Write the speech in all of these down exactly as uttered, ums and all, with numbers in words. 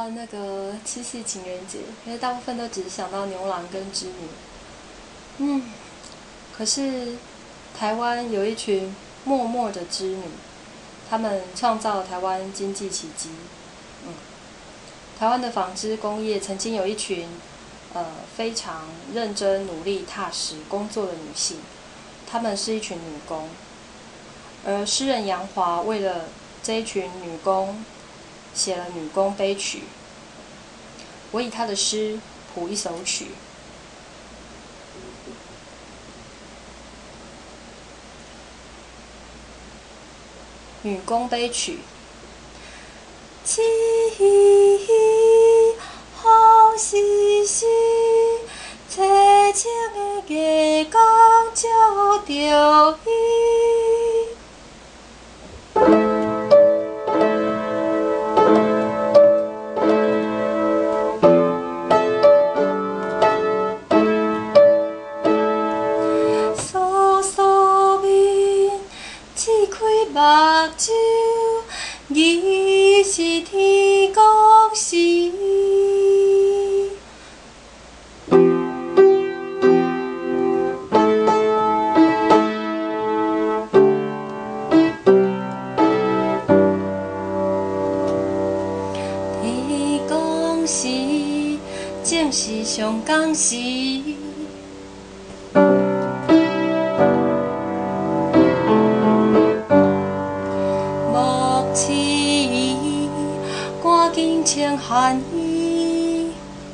到那个七夕情人节，因为大部分都只是想到牛郎跟织女。嗯，可是台湾有一群默默的织女，她们创造了台湾经济奇迹。嗯，台湾的纺织工业曾经有一群呃非常认真、努力、踏实工作的女性，她们是一群女工。而诗人杨华为了这一群女工，写了《女工悲曲》。我以他的诗谱一首曲。《女工悲曲》。凄风习习，凄清的月光照着伊。目睭，疑是天公示。天公示，正是上工时。赶紧穿寒衣，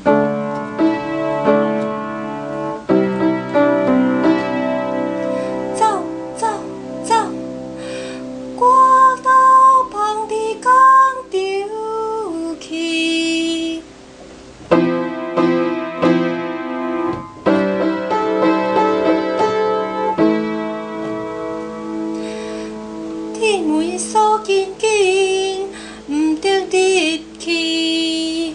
走走走，我到放伫工场去。天为所紧紧，毋得日去。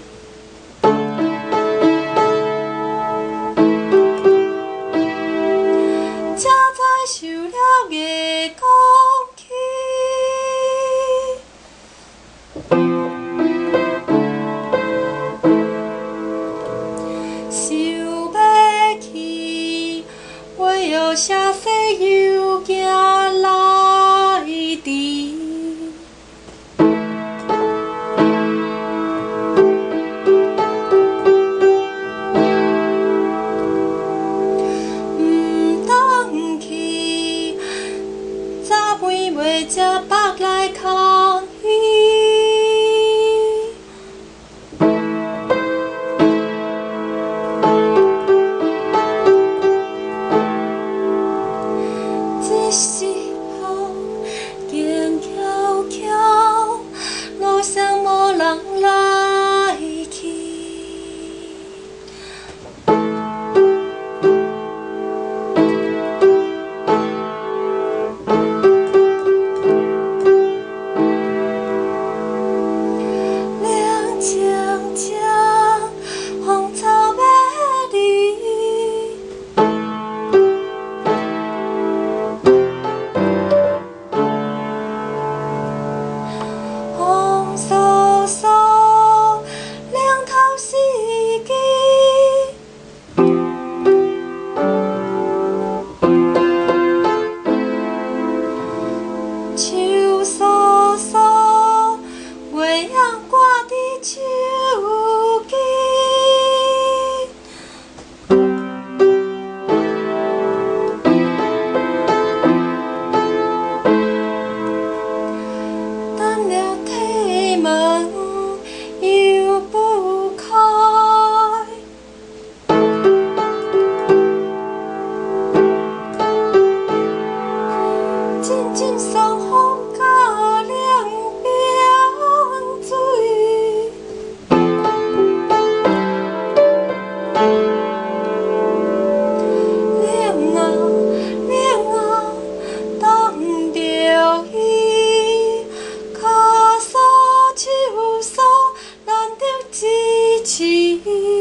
才知受了月光气。想要去，唯有写西游行来迟。袂食腹内空虚，这时候静悄悄，路上无人来去。树疏疏，月阳挂伫手机。等了铁门又不开，静静送风甲凉冰水，冷啊冷啊，等着伊，脚酥手酥，难得支持。